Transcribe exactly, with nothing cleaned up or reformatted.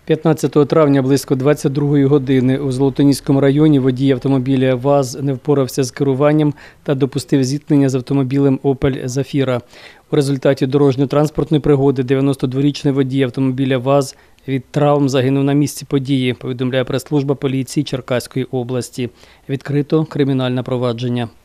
п'ятнадцятого травня близько двадцять другої години у Золотоніському районі водій автомобіля ВАЗ не впорався з керуванням та допустив зіткнення з автомобілем «Опель Зафіра». У результаті дорожньо-транспортної пригоди дев'яностодворічний водій автомобіля ВАЗ від травм загинув на місці події, повідомляє прес-служба поліції Черкаської області. Відкрито кримінальне провадження.